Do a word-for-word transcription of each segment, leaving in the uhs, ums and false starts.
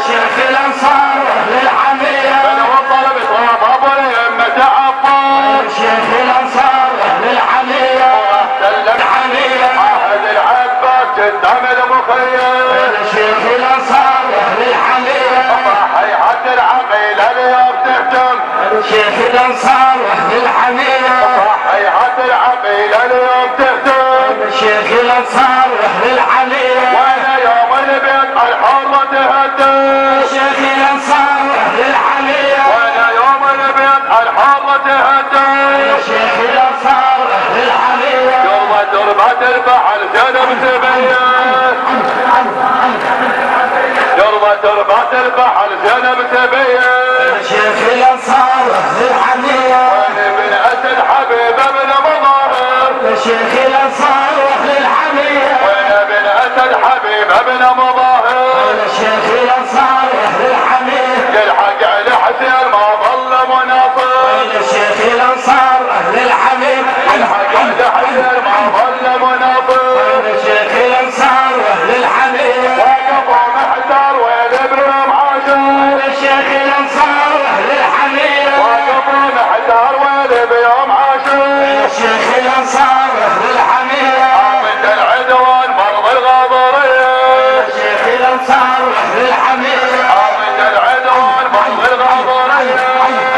شيخ الانصار واهل الحميه من وصل بصوب ابو اليمه عباس شيخ الانصار واهل الحميه واحتل الحميه عهد العباس قدام المخيم شيخ الانصار واهل الحميه صحيحه العقيله اليوم تهتم شيخ الانصار واهل الحميه صحيحه العقيله اليوم تهتم شيخ الانصار واهل الحميه وانا يوم البيت الحره تهتم شيخ الانصار واهل الحميه وانا يوم البيت الحره تهتم شيخ الانصار واهل الحميه يوم تربه البحر زينب تبين يوم تربه البحر زينب تبين شيخ الانصار واهل الحميه وانا بن اسد حبيب ابن مظاهر شيخ الانصار واهل الحميه وانا بن اسد حبيب ابن مظاهر شيخ الانصار واهل الحميه يلحق على حسين ما ظل مناصر شيخ الانصار واهل الحميه يلحق على حسين ما ظل مناصر شيخ الانصار واهل الحميه وقفوا محتار وين ابنهم عاشر شيخ الانصار واهل الحميه وقفوا محتار وين بيوم عاشر شيخ الانصار واهل الحميه عمد العدوان مرض الغاضريه شيخ الانصار واهل الحميه عمد العدوان مرض الغاضريه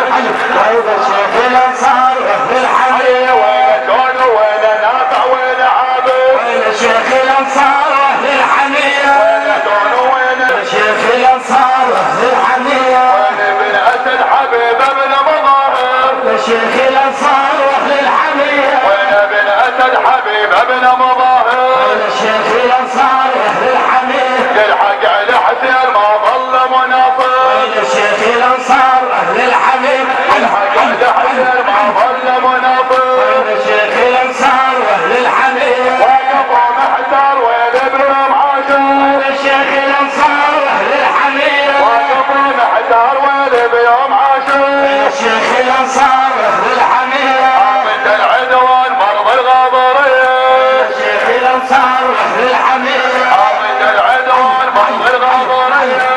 شيخ الانصار واهل الحميه وين جون وين نافع وين عابد شيخ الانصار واهل الحميه وين جون وين شيخ الانصار واهل الحميه وين بن اسد حبيب ابن مظاهر شيخ الانصار واهل الحميه وين بن اسد حبيب ابن مظاهر شيخ الانصار واهل الحميه يلحق على حسين ما ظل مناصر شيخ الانصار واهل الحميه يلحق على حسين ما ظل مناصر شيخ الانصار واهل الحميه وقفوا محتار وين ابنهم عاشر شيخ الانصار واهل الحميه وقفوا محتار وين بيوم عاشر شيخ الانصار واهل الحميه عمد العدوان مرض الغاضريه شيخ الانصار واهل الحميه عمد العدوان مرض الغاضريه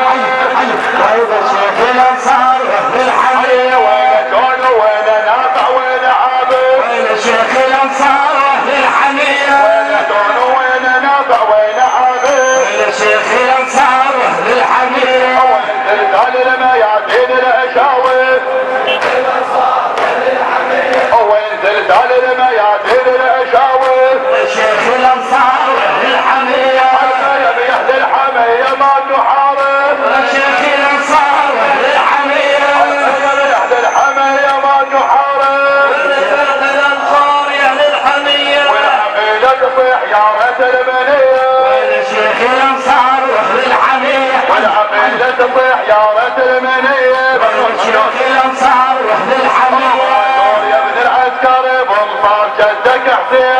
شيخ الانصار واهل الحميه وين جون وين نافع وين عابد شيخ الانصار واهل الحميه وين جون وين نافع وين عابد شيخ الانصار واهل الحميه وين زلزال الميادين الاشاوي وين زلزال الميادين الاشاوي شيخ الانصار واهل الحميه حتى يبي اهل الحميه ما تحارب شيخ الانصار واهل الحميه يبي اهل الحميه ما تحارب الانصار يا اهل الحميه والعقيده تصيح يا ريت المنيه شيخ الانصار واهل الحميه والعقيده تصيح يا ريت المنيه شيخ الانصار واهل الحميه يا ابن العسكري بنصار جدك حسين